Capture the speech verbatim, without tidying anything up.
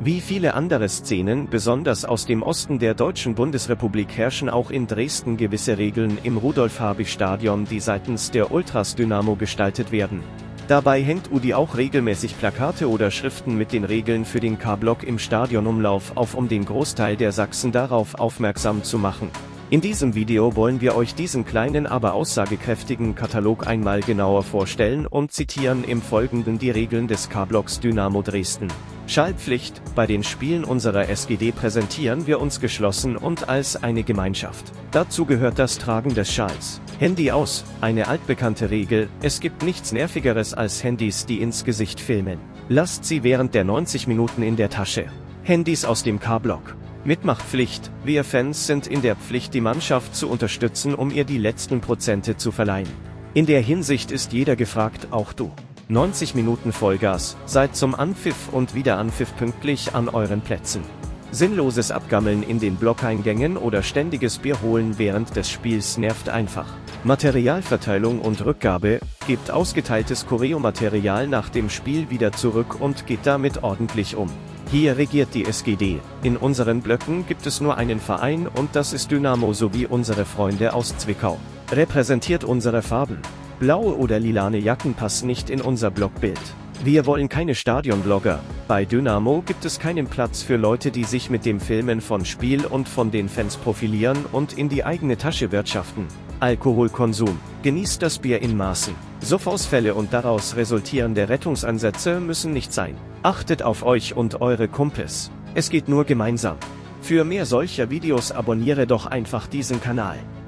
Wie viele andere Szenen, besonders aus dem Osten der Deutschen Bundesrepublik, herrschen auch in Dresden gewisse Regeln im Rudolf-Habich-Stadion, die seitens der Ultras Dynamo gestaltet werden. Dabei hängt U D I auch regelmäßig Plakate oder Schriften mit den Regeln für den K-Block im Stadionumlauf auf, um den Großteil der Sachsen darauf aufmerksam zu machen. In diesem Video wollen wir euch diesen kleinen, aber aussagekräftigen Katalog einmal genauer vorstellen und zitieren im Folgenden die Regeln des K-Blocks Dynamo Dresden. Schallpflicht: Bei den Spielen unserer S G D präsentieren wir uns geschlossen und als eine Gemeinschaft. Dazu gehört das Tragen des Schals. Handy aus: Eine altbekannte Regel, es gibt nichts Nervigeres als Handys, die ins Gesicht filmen. Lasst sie während der neunzig Minuten in der Tasche. Handys aus dem K-Block. Mitmachpflicht: Wir Fans sind in der Pflicht, die Mannschaft zu unterstützen, um ihr die letzten Prozente zu verleihen. In der Hinsicht ist jeder gefragt, auch du. neunzig Minuten Vollgas, seid zum Anpfiff und Wiederanpfiff pünktlich an euren Plätzen. Sinnloses Abgammeln in den Blockeingängen oder ständiges Bier holen während des Spiels nervt einfach. Materialverteilung und Rückgabe: Gebt ausgeteiltes Choreomaterial nach dem Spiel wieder zurück und geht damit ordentlich um. Hier regiert die S G D. In unseren Blöcken gibt es nur einen Verein und das ist Dynamo sowie unsere Freunde aus Zwickau. Repräsentiert unsere Farben. Blaue oder lilane Jacken passen nicht in unser Blockbild. Wir wollen keine Stadionblogger. Bei Dynamo gibt es keinen Platz für Leute, die sich mit dem Filmen von Spiel und von den Fans profilieren und in die eigene Tasche wirtschaften. Alkoholkonsum: Genießt das Bier in Maßen. Suffausfälle und daraus resultierende Rettungsansätze müssen nicht sein. Achtet auf euch und eure Kumpels. Es geht nur gemeinsam. Für mehr solcher Videos abonniere doch einfach diesen Kanal.